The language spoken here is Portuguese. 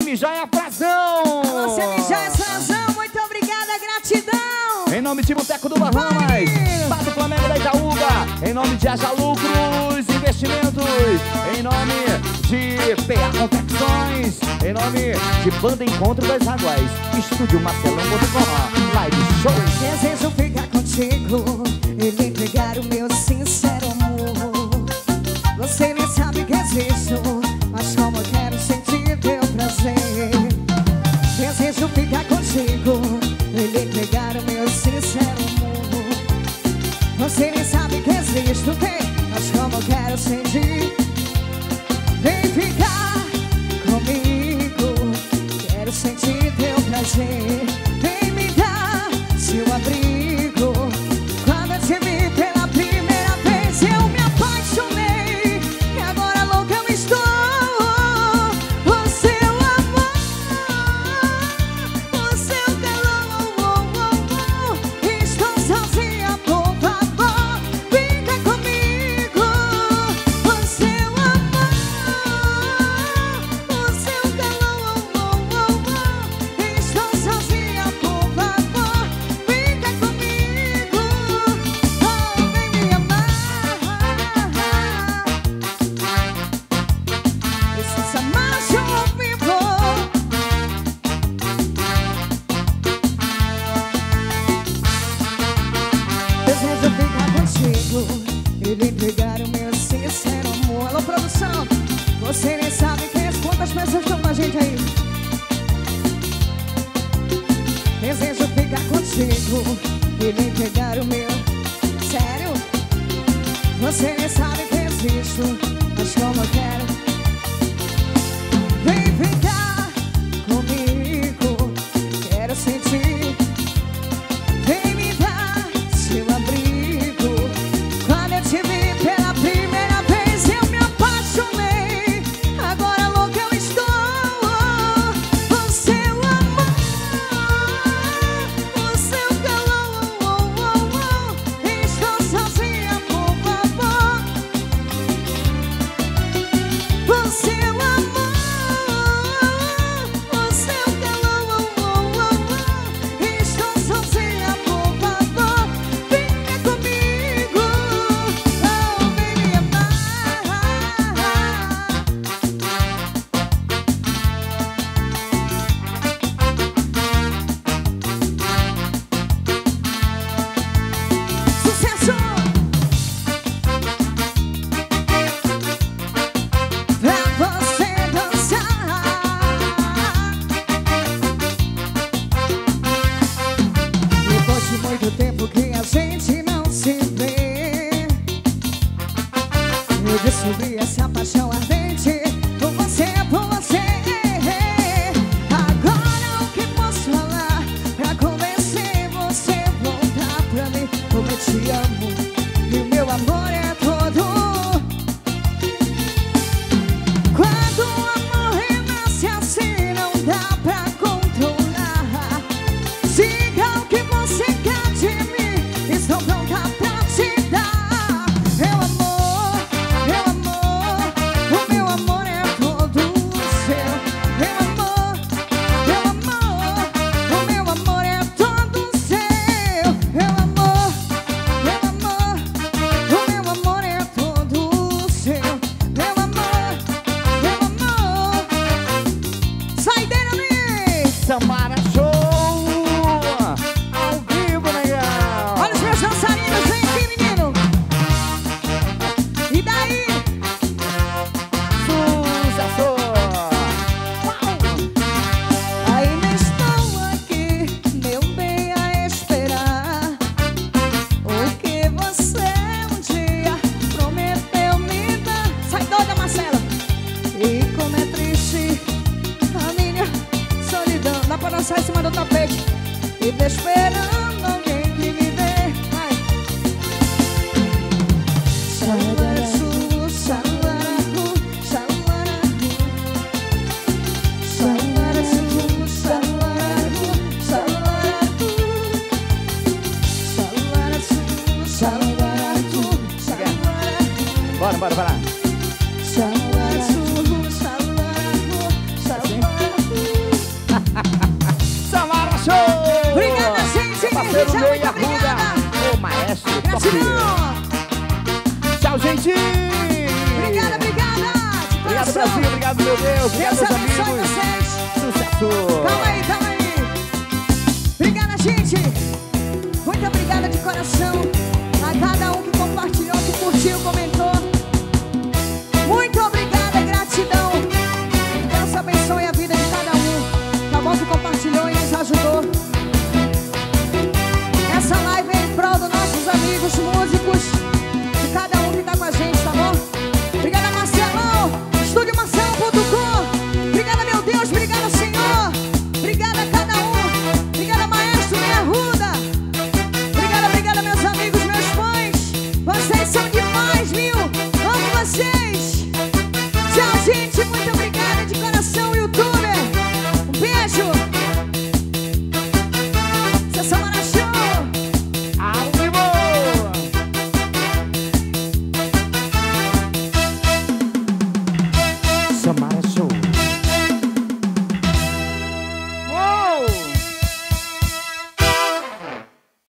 Mijaia Frazão. Você, Mijaia Frazão, muito obrigada, gratidão. Em nome de Boteco do Bahamas, Pato Flamengo da Itaúba, em nome de Haja Lucros Investimentos, em nome de PA Confecções, em nome de Banda Encontro das Águas, Estúdio Marcelão.com, live show. Desejo ficar contigo e lhe entregar o meu sincero amor. Você nem sabe que existo, mas como eu quero sentir teu prazer. Desejo ficar contigo e lhe entregar o meu sincero amor. Você nem sabe que existo, mas como eu quero sentir. Vem ficar comigo, quero sentir teu prazer. Vem me dar seu abrigo. Quando eu te vi pela primeira vez, eu me apaixonei. E agora louca eu estou. O seu amor, o seu calor. Estou sozinha, por favor, fica comigo. O seu amor, o seu calor. Estou sozinha, por favor, fica comigo. Oh, vem me amar. Precisa mais de um vivo. Desejo ficar contigo e lhe entregar o meu sincero amor. Alô, produção, você nem sabe quantas pessoas estão com a gente aí. Desejo ficar contigo e lhe entregar o meu. Sério? Você nem sabe que existo, mas como eu quero. Vem ficar comigo, quero sentir. Vem me dar seu abrigo. Quando eu te vi pela primeira vez, eu me apaixonei. Agora louca eu estou. O seu amor, o seu calor. Estou sozinha, por favor. O seu amor, o seu calor. Estou sozinha, por favor, fica comigo. Oh, vem me amar. Sucesso! Pra você dançar. Depois de muito tempo que a gente não se vê, eu descobri essa paixão ardente por você, por você. Agora o que posso falar pra convencer você a voltar pra mim? Como eu te amo e o meu amor é todo. Quando o amor renasce assim, não dá pra controlar. Siga o que você quer de mim, estou pronta pra te dar. Meu amor, o meu amor é todo seu. Meu amor, o meu amor é todo seu. Meu amor, o meu amor é todo seu. Meu amor. Saideira ali! Samara Show, ao vivo, legal. Olha os meus dançarinos, vem aqui, menino! E daí? Sucesso. Ainda estou aqui, meu bem, a esperar o que você um dia prometeu me dar. Sai doida, Marcela! E como é triste a minha solidão. Dá pra dançar em cima do tapete e tô esperando alguém que me dê. Vai! Salaraçu, salarahu, salarahu. Salaraçu, salarahu, salarahu. Salaraçu, salarahu, salarahu. Bora. Salaraçu, salarahu, salarahu. meu Deus. Obrigado, meus amigos.